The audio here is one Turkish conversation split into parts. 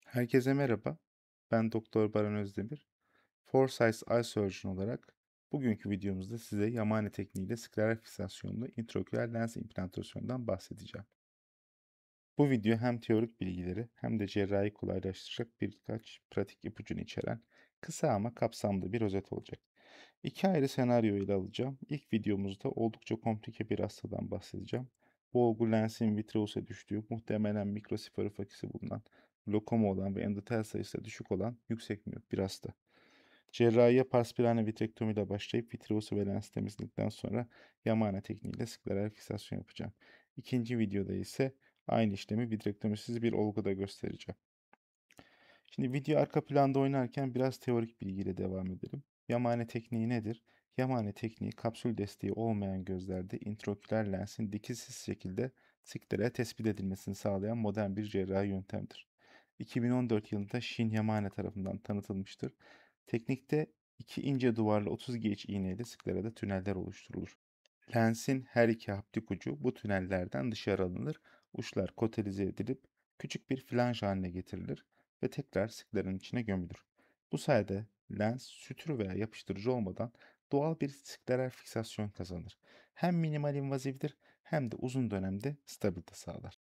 Herkese merhaba. Ben Doktor Baran Özdemir. Foresight Eye Surgeon olarak bugünkü videomuzda size Yamane tekniğiyle scleral fiksasyonlu intraocular lens implantasyonundan bahsedeceğim. Bu video hem teorik bilgileri hem de cerrahi kolaylaştıracak birkaç pratik ipucunu içeren kısa ama kapsamlı bir özet olacak. İki ayrı senaryo ile alacağım. İlk videomuzda oldukça komplike bir hastadan bahsedeceğim. Bu olgu lensin vitreus'a düştüğü, muhtemelen mikrosiferi fakisi bulunan, glokoma olan ve endotel sayısı da düşük olan yüksek miyop bir hasta. Cerrahiye parspirane vitrektomi ile başlayıp vitreus'u ve lens temizledikten sonra Yamane tekniğiyle skleral fiksasyon yapacağım. İkinci videoda ise aynı işlemi vitrektomisiz bir olguda göstereceğim. Şimdi video arka planda oynarken biraz teorik bilgiyle devam edelim. Yamane tekniği nedir? Yamane tekniği kapsül desteği olmayan gözlerde intraoküler lensin dikişsiz şekilde sclera tespit edilmesini sağlayan modern bir cerrahi yöntemdir. 2014 yılında Shin Yamane tarafından tanıtılmıştır. Teknikte iki ince duvarlı 30 gauge iğneyle sklerada tüneller oluşturulur. Lensin her iki haptik ucu bu tünellerden dışarı alınır, uçlar kotelize edilip küçük bir flanş haline getirilir ve tekrar skleranın içine gömülür. Bu sayede lens sütür veya yapıştırıcı olmadan doğal bir skleral fiksasyon kazanır. Hem minimal invazivdir hem de uzun dönemde stabilite sağlar.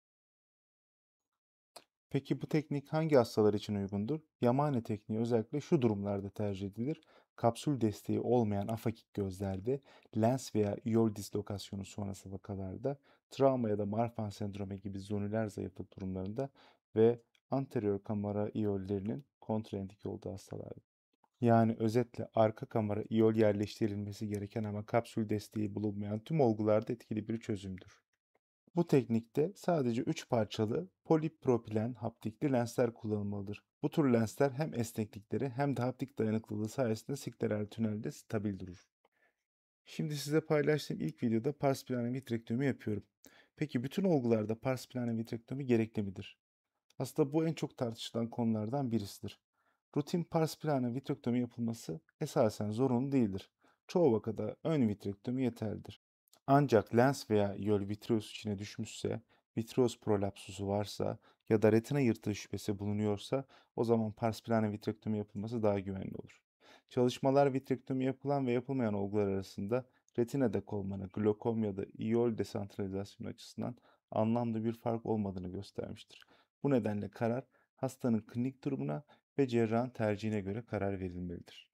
Peki bu teknik hangi hastalar için uygundur? Yamane tekniği özellikle şu durumlarda tercih edilir. Kapsül desteği olmayan afakik gözlerde, lens veya iyol dislokasyonu sonrası vakalarda, travma ya da Marfan sendromu gibi zonüler zayıflık durumlarında ve anterior kamera iyollerinin kontraindike olduğu hastalarda. Yani özetle arka kamera iyol yerleştirilmesi gereken ama kapsül desteği bulunmayan tüm olgularda etkili bir çözümdür. Bu teknikte sadece 3 parçalı polipropilen haptikli lensler kullanılmalıdır. Bu tür lensler hem esneklikleri hem de haptik dayanıklılığı sayesinde skleral tünelde stabil durur. Şimdi size paylaştığım ilk videoda pars plana vitrektomi yapıyorum. Peki bütün olgularda pars plana vitrektomi gerekli midir? Aslında bu en çok tartışılan konulardan birisidir. Rutin pars plana vitrektomi yapılması esasen zorunlu değildir. Çoğu vakada ön vitrektomi yeterlidir. Ancak lens veya iyol vitreous içine düşmüşse, vitreous prolapsusu varsa ya da retina yırtığı şüphesi bulunuyorsa o zaman pars plana vitrektomi yapılması daha güvenli olur. Çalışmalar vitrektomi yapılan ve yapılmayan olgular arasında retina dekolmanı, glokom ya da iyol desantralizasyonu açısından anlamlı bir fark olmadığını göstermiştir. Bu nedenle karar hastanın klinik durumuna ve cerrahın tercihine göre karar verilmelidir.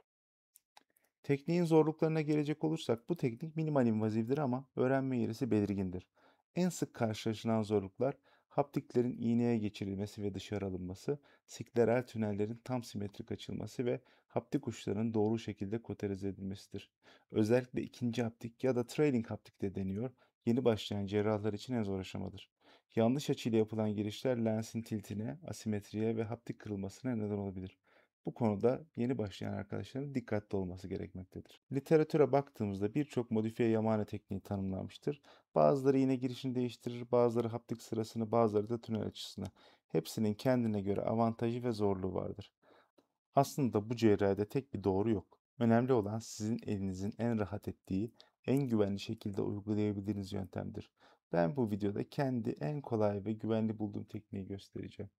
Tekniğin zorluklarına gelecek olursak bu teknik minimal invazivdir ama öğrenme eğrisi belirgindir. En sık karşılaşılan zorluklar haptiklerin iğneye geçirilmesi ve dışarı alınması, skleral tünellerin tam simetrik açılması ve haptik uçlarının doğru şekilde koterize edilmesidir. Özellikle ikinci haptik ya da trailing haptik de deniyor, yeni başlayan cerrahlar için en zor aşamadır. Yanlış açıyla yapılan girişler lensin tiltine, asimetriye ve haptik kırılmasına neden olabilir. Bu konuda yeni başlayan arkadaşların dikkatli olması gerekmektedir. Literatüre baktığımızda birçok modifiye yamane tekniği tanımlanmıştır. Bazıları iğne girişini değiştirir, bazıları haptik sırasını, bazıları da tünel açısını. Hepsinin kendine göre avantajı ve zorluğu vardır. Aslında bu cerrahide tek bir doğru yok. Önemli olan sizin elinizin en rahat ettiği, en güvenli şekilde uygulayabildiğiniz yöntemdir. Ben bu videoda kendi en kolay ve güvenli bulduğum tekniği göstereceğim.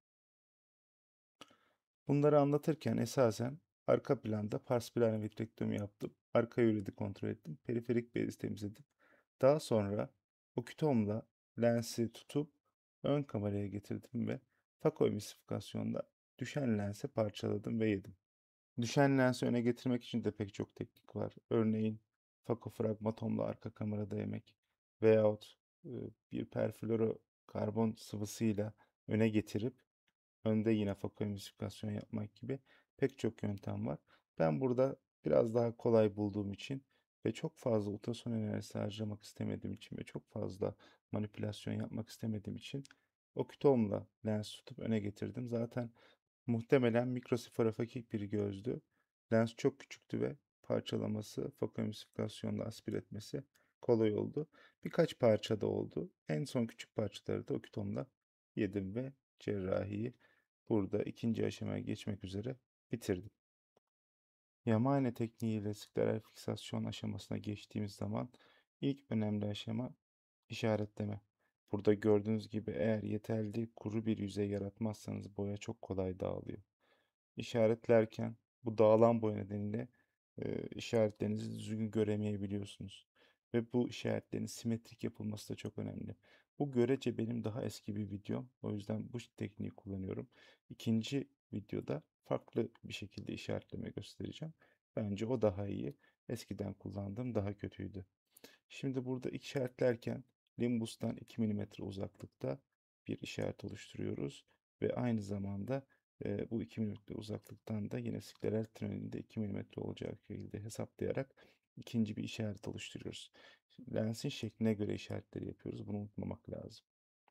Bunları anlatırken esasen arka planda pars plana vitrektomi yaptım. Arka yöredi kontrol ettim. Periferik bezi temizledim. Daha sonra okutomla lensi tutup ön kameraya getirdim ve fakoemulsifikasyonda düşen lensi parçaladım ve yedim. Düşen lensi öne getirmek için de pek çok teknik var. Örneğin fakofragmatomla arka kamerada yemek veyahut e, bir perfluorokarbon sıvısıyla öne getirip önde yine fakoemulsifikasyon yapmak gibi pek çok yöntem var. Ben burada biraz daha kolay bulduğum için ve çok fazla ultrason enerjisi harcamak istemediğim için ve çok fazla manipülasyon yapmak istemediğim için okutomla lens tutup öne getirdim. Zaten muhtemelen mikrosifrofakik bir gözdü. Lens çok küçüktü ve parçalaması, fakoemulsifikasyonla aspir etmesi kolay oldu. Birkaç parça da oldu. En son küçük parçaları da okutomla yedim ve cerrahiyi burada ikinci aşamaya geçmek üzere bitirdim. Yamane tekniğiyle skleral fiksasyon aşamasına geçtiğimiz zaman ilk önemli aşama işaretleme. Burada gördüğünüz gibi eğer yeterli kuru bir yüzey yaratmazsanız boya çok kolay dağılıyor. İşaretlerken bu dağılan boya nedeniyle işaretlerinizi düzgün göremeyebiliyorsunuz. Ve bu işaretlerin simetrik yapılması da çok önemli. Bu görece benim daha eski bir videom. O yüzden bu tekniği kullanıyorum. İkinci videoda farklı bir şekilde işaretleme göstereceğim. Bence o daha iyi. Eskiden kullandığım daha kötüydü. Şimdi burada işaretlerken limbustan 2 milimetre uzaklıkta bir işaret oluşturuyoruz. Ve aynı zamanda bu 2 milimetre uzaklıktan da yine skleral tünelinde 2 milimetre olacak şekilde hesaplayarak ikinci bir işaret oluşturuyoruz. Lensin şekline göre işaretleri yapıyoruz. Bunu unutmamak lazım.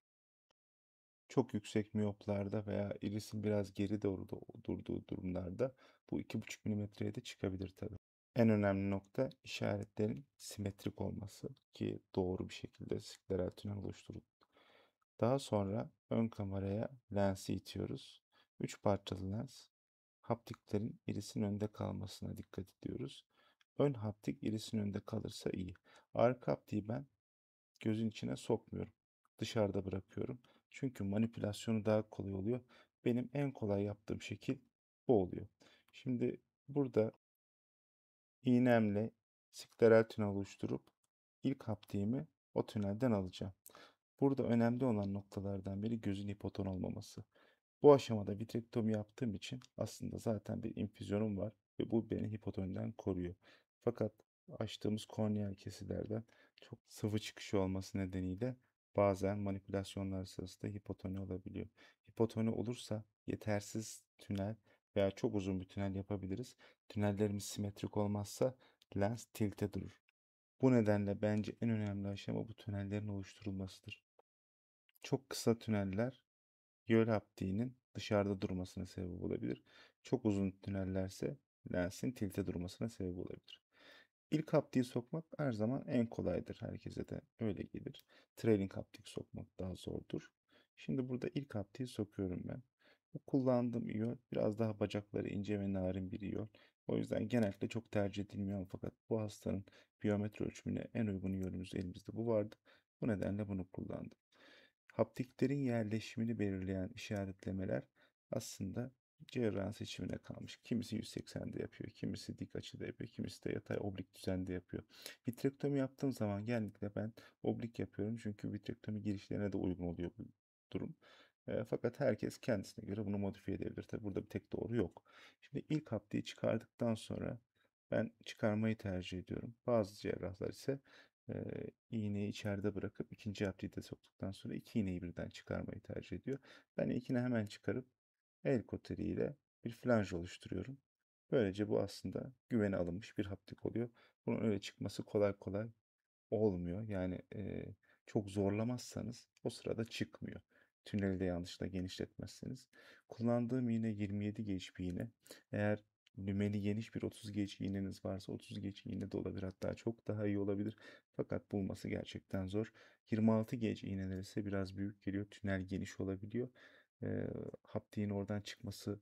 Çok yüksek miyoplarda veya irisin biraz geri doğru durduğu durumlarda bu 2,5 milimetreye de çıkabilir tabii. En önemli nokta işaretlerin simetrik olması ki doğru bir şekilde skleral tünel oluşturulur. Daha sonra ön kameraya lensi itiyoruz. 3 parçalı lens. Haptiklerin irisin önde kalmasına dikkat ediyoruz. Ön haptik irisin önde kalırsa iyi. Arka haptiği ben gözün içine sokmuyorum. Dışarıda bırakıyorum. Çünkü manipülasyonu daha kolay oluyor. Benim en kolay yaptığım şekil bu oluyor. Şimdi burada iğnemle skleral tünel oluşturup ilk haptiğimi o tünelden alacağım. Burada önemli olan noktalardan biri gözün hipoton olmaması. Bu aşamada vitrektomi yaptığım için aslında zaten bir infüzyonum var ve bu beni hipotoniden koruyor. Fakat açtığımız korneal kesilerden çok sıvı çıkışı olması nedeniyle bazen manipülasyonlar sırasında hipotoni olabiliyor. Hipotoni olursa yetersiz tünel veya çok uzun bir tünel yapabiliriz. Tünellerimiz simetrik olmazsa lens tilte durur. Bu nedenle bence en önemli aşama bu tünellerin oluşturulmasıdır. Çok kısa tüneller yol haptiğinin dışarıda durmasına sebep olabilir. Çok uzun tünellerse lensin tilte durmasına sebep olabilir. İlk haptiği sokmak her zaman en kolaydır. Herkese de öyle gelir. Trailing haptik sokmak daha zordur. Şimdi burada ilk haptiği sokuyorum ben. Bu kullandığım iyol biraz daha bacakları ince ve narin bir iyol. O yüzden genellikle çok tercih edilmiyor fakat bu hastanın biyometri ölçümüne en uygun iyolümüz elimizde bu vardı. Bu nedenle bunu kullandım. Haptiklerin yerleşimini belirleyen işaretlemeler aslında cerrahın seçimine kalmış. Kimisi 180'de yapıyor, kimisi dik açıda yapıyor, kimisi de yatay oblik düzende yapıyor. Vitrektomi yaptığım zaman genellikle ben oblik yapıyorum çünkü vitrektomi girişlerine de uygun oluyor bu durum. Fakat herkes kendisine göre bunu modifiye edebilir. Tabi burada bir tek doğru yok. Şimdi ilk haptiği çıkardıktan sonra ben çıkarmayı tercih ediyorum. Bazı cerrahlar ise iğneyi içeride bırakıp ikinci haptiği de soktuktan sonra iki iğneyi birden çıkarmayı tercih ediyor. Ben ilkini hemen çıkarıp el koteriyle bir flanj oluşturuyorum. Böylece bu aslında güvene alınmış bir haptik oluyor. Bunun öyle çıkması kolay kolay olmuyor. Yani çok zorlamazsanız o sırada çıkmıyor. Tüneli de yanlışlıkla genişletmezseniz. Kullandığım iğne 27 gauge bir iğne. Eğer lümeni geniş bir 30 gauge iğneniz varsa 30 gauge iğne de olabilir. Hatta çok daha iyi olabilir. Fakat bulması gerçekten zor. 26 gauge iğneler ise biraz büyük geliyor. Tünel geniş olabiliyor. Haptiğin oradan çıkması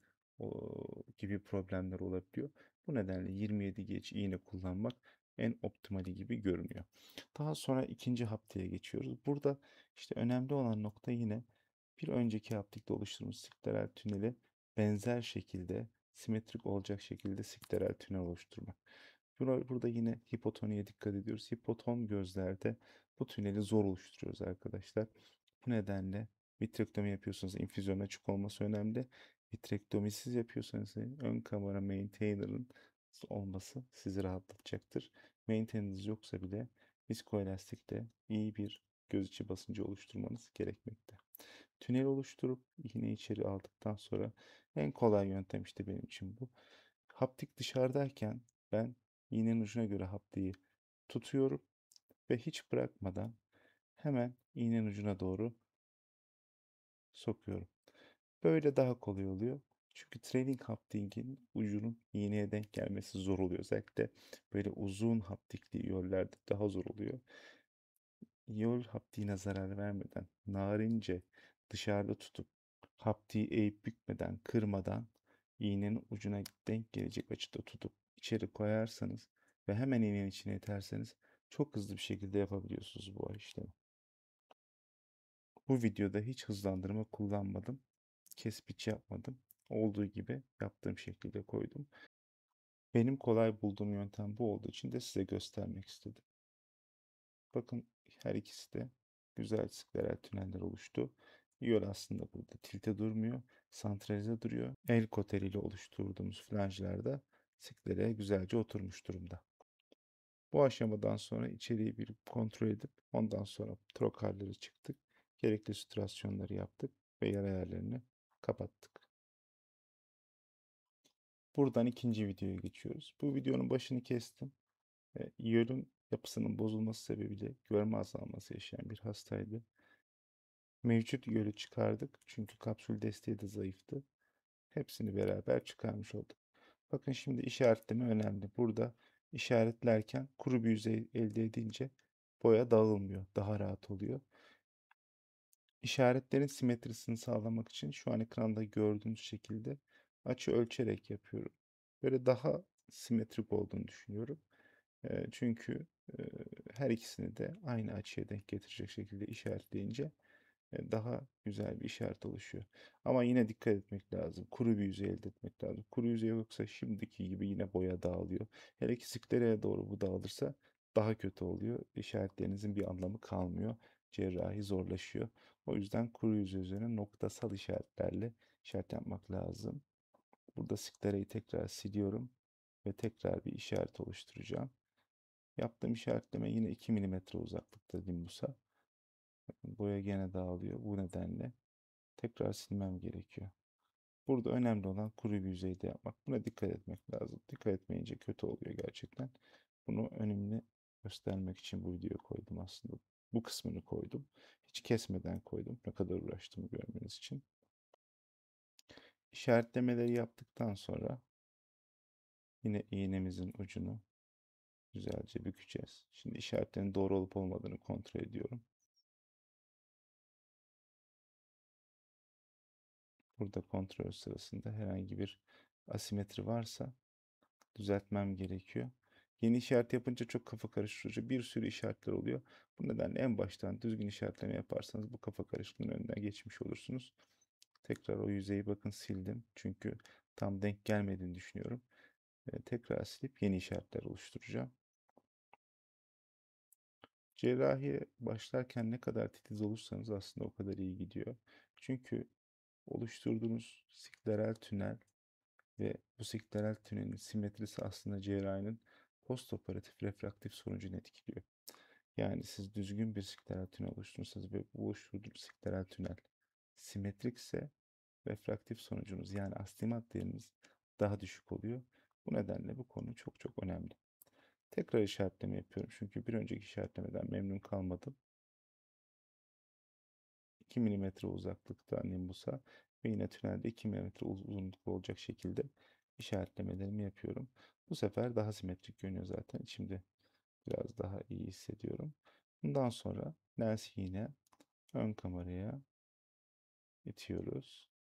gibi problemler olabiliyor. Bu nedenle 27 gauge iğne kullanmak en optimali gibi görünüyor. Daha sonra ikinci haptiğe geçiyoruz. Burada işte önemli olan nokta yine bir önceki haptikte oluşturduğumuz skleral tüneli benzer şekilde simetrik olacak şekilde skleral tünel oluşturmak. Burada yine hipotoniye dikkat ediyoruz. Hipoton gözlerde bu tüneli zor oluşturuyoruz arkadaşlar. Bu nedenle vitrektomi yapıyorsanız infüzyon açık olması önemli. Vitrektomisiz yapıyorsanız ön kamera maintainer'ın olması sizi rahatlatacaktır. Maintenance yoksa bile viskoelastikte iyi bir göz içi basıncı oluşturmanız gerekmekte. Tünel oluşturup iğneyi içeri aldıktan sonra en kolay yöntem işte benim için bu. Haptik dışarıdayken ben iğnenin ucuna göre haptiği tutuyorum ve hiç bırakmadan hemen iğnenin ucuna doğru sokuyorum. Böyle daha kolay oluyor. Çünkü trailing hapting'in ucunun iğneye denk gelmesi zor oluyor. Özellikle böyle uzun haptikli yollerde daha zor oluyor. Yol haptiğine zarar vermeden, narince dışarıda tutup haptiği eğip bükmeden, kırmadan iğnenin ucuna denk gelecek açıda tutup içeri koyarsanız ve hemen iğnenin içine iterseniz çok hızlı bir şekilde yapabiliyorsunuz bu işlemi. Bu videoda hiç hızlandırma kullanmadım. Kespiç yapmadım. Olduğu gibi yaptığım şekilde koydum. Benim kolay bulduğum yöntem bu olduğu için de size göstermek istedim. Bakın her ikisi de güzel scleral tüneller oluştu. IOL aslında burada tilte durmuyor. Santralize duruyor. El koteriyle oluşturduğumuz flanjlar da scleraya güzelce oturmuş durumda. Bu aşamadan sonra içeriği bir kontrol edip ondan sonra trokarları çıktık. Gerekli sütürasyonları yaptık ve yara yerlerini kapattık. Buradan ikinci videoya geçiyoruz. Bu videonun başını kestim. İyolün yapısının bozulması sebebiyle görme azalması yaşayan bir hastaydı. Mevcut iyolü çıkardık çünkü kapsül desteği de zayıftı. Hepsini beraber çıkarmış olduk. Bakın şimdi işaretleme önemli. Burada işaretlerken kuru bir yüzey elde edince boya dağılmıyor, daha rahat oluyor. İşaretlerin simetrisini sağlamak için şu an ekranda gördüğünüz şekilde açı ölçerek yapıyorum. Böyle daha simetrik olduğunu düşünüyorum. Çünkü her ikisini de aynı açıya denk getirecek şekilde işaretleyince daha güzel bir işaret oluşuyor. Ama yine dikkat etmek lazım. Kuru bir yüzey elde etmek lazım. Kuru yüzey yoksa şimdiki gibi yine boya dağılıyor. Hele ki skleraya doğru bu dağılırsa daha kötü oluyor. İşaretlerinizin bir anlamı kalmıyor. Cerrahi zorlaşıyor. O yüzden kuru yüzey üzerine noktasal işaretlerle işaret yapmak lazım. Burada sklerayı tekrar siliyorum ve tekrar bir işaret oluşturacağım. Yaptığım işaretleme yine 2 milimetre uzaklıkta limbusa. Boya gene dağılıyor. Bu nedenle tekrar silmem gerekiyor. Burada önemli olan kuru bir yüzeyde yapmak. Buna dikkat etmek lazım. Dikkat etmeyince kötü oluyor gerçekten. Bunu önemli göstermek için bu videoyu koydum aslında. Bu kısmını koydum. Hiç kesmeden koydum. Ne kadar uğraştığımı görmeniz için. İşaretlemeleri yaptıktan sonra yine iğnemizin ucunu güzelce bükeceğiz. Şimdi işaretlerin doğru olup olmadığını kontrol ediyorum. Burada kontrol sırasında herhangi bir asimetri varsa düzeltmem gerekiyor. Yeni işaret yapınca çok kafa karıştırıcı bir sürü işaretler oluyor. Bu nedenle en baştan düzgün işaretleme yaparsanız bu kafa karışıklığının önüne geçmiş olursunuz. Tekrar o yüzeyi bakın sildim. Çünkü tam denk gelmediğini düşünüyorum. Tekrar silip yeni işaretler oluşturacağım. Cerrahiye başlarken ne kadar titiz olursanız aslında o kadar iyi gidiyor. Çünkü oluşturduğunuz skleral tünel ve bu skleral tünelin simetrisi aslında cerrahinin postoperatif refraktif sonucunu etkiliyor. Yani siz düzgün bir skleral tünel oluşturursanız ve bu oluşturduğunuz skleral tünel simetrikse refraktif sonucunuz yani astigmat değeriniz daha düşük oluyor. Bu nedenle bu konu çok çok önemli. Tekrar işaretleme yapıyorum çünkü bir önceki işaretlemeden memnun kalmadım. 2 milimetre uzaklıkta nimbusa ve yine tünelde 2 milimetre uzunlukta olacak şekilde işaretlemelerimi yapıyorum. Bu sefer daha simetrik görünüyor zaten. İçimde biraz daha iyi hissediyorum. Bundan sonra lens yine ön kameraya itiyoruz.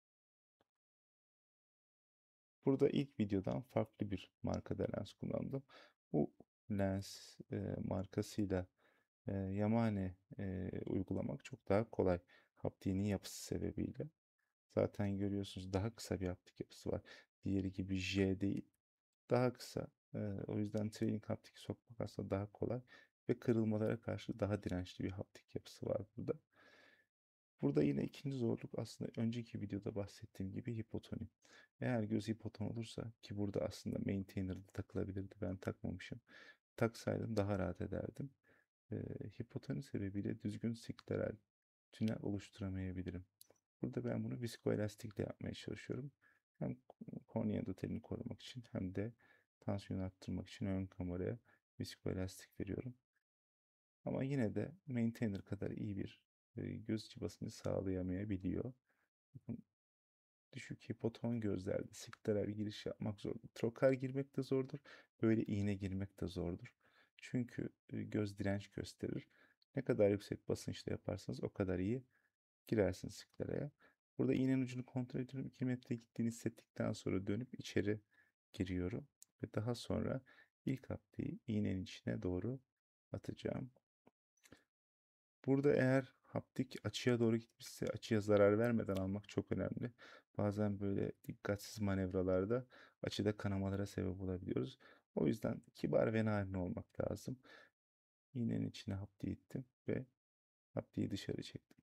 Burada ilk videodan farklı bir markada lens kullandım. Bu lens markasıyla Yamane uygulamak çok daha kolay. Haptiğinin yapısı sebebiyle. Zaten görüyorsunuz daha kısa bir haptik yapısı var. Diğeri gibi J değil. Daha kısa. O yüzden trailing haptik sokmak aslında daha kolay. Ve kırılmalara karşı daha dirençli bir haptik yapısı var burada. Burada yine ikinci zorluk aslında önceki videoda bahsettiğim gibi hipotoni. Eğer göz hipoton olursa ki burada aslında maintainer'da takılabilirdi. Ben takmamışım. Taksaydım daha rahat ederdim. Hipotoni sebebiyle düzgün skleral tünel oluşturamayabilirim. Burada ben bunu viskoelastikle yapmaya çalışıyorum. Hem kornea endotelini korumak için hem de tansiyonu arttırmak için ön kameraya viskoelastik veriyorum. Ama yine de maintainer kadar iyi bir göz içi basıncı sağlayamayabiliyor. Bakın, düşük hipoton gözlerde skleral giriş yapmak zordur. Trokar girmek de zordur. Böyle iğne girmek de zordur. Çünkü göz direnç gösterir. Ne kadar yüksek basınçla yaparsanız o kadar iyi girersiniz skleraya. Burada iğnenin ucunu kontrol ediyorum. 2 metre gittiğini hissettikten sonra dönüp içeri giriyorum. Ve daha sonra ilk haptiği iğnenin içine doğru atacağım. Burada eğer haptik açıya doğru gitmişse açıya zarar vermeden almak çok önemli. Bazen böyle dikkatsiz manevralarda açıda kanamalara sebep olabiliyoruz. O yüzden kibar ve narin olmak lazım. İğnenin içine haptiği ittim ve haptiği dışarı çektim.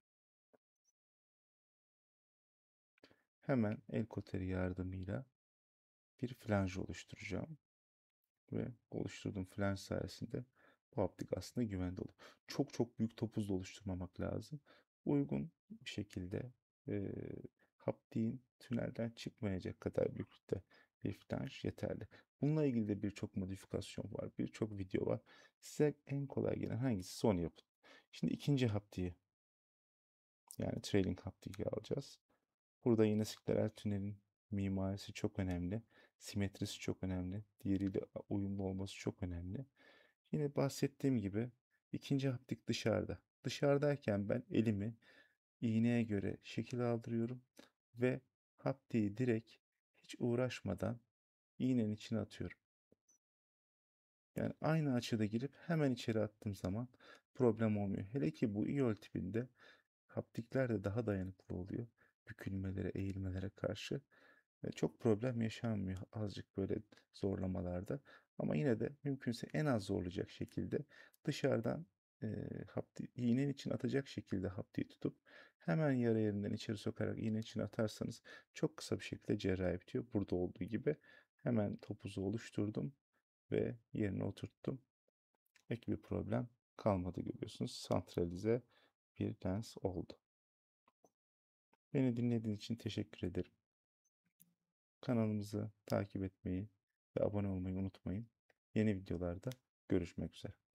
Hemen el koteri yardımıyla bir flanj oluşturacağım. Ve oluşturduğum flanş sayesinde bu haptik aslında güvende olur. Çok çok büyük topuz da oluşturmamak lazım. Uygun bir şekilde e, haptiğin tünelden çıkmayacak kadar büyüklükte bir flanş yeterli. Bununla ilgili de birçok modifikasyon var, birçok video var. Size en kolay gelen hangisi onu yapın. Şimdi ikinci haptiği yani trailing haptiği alacağız. Burada yine scleral tünelin mimarisi çok önemli. Simetrisi çok önemli. Diğeriyle uyumlu olması çok önemli. Yine bahsettiğim gibi ikinci haptik dışarıda. Dışarıdayken ben elimi iğneye göre şekil aldırıyorum ve haptiği direkt hiç uğraşmadan iğnenin içine atıyorum. Yani aynı açıda girip hemen içeri attığım zaman problem olmuyor. Hele ki bu IOL tipinde haptikler de daha dayanıklı oluyor. Bükülmelere, eğilmelere karşı. Çok problem yaşanmıyor azıcık böyle zorlamalarda. Ama yine de mümkünse en az zorlayacak şekilde dışarıdan iğnenin için atacak şekilde haptiği tutup hemen yara yerinden içeri sokarak iğnenin içine atarsanız çok kısa bir şekilde cerrahi bitiyor. Burada olduğu gibi hemen topuzu oluşturdum ve yerine oturttum. Ek bir problem kalmadı görüyorsunuz. Santralize bir lens oldu. Beni dinlediğiniz için teşekkür ederim. Kanalımızı takip etmeyi ve abone olmayı unutmayın. Yeni videolarda görüşmek üzere.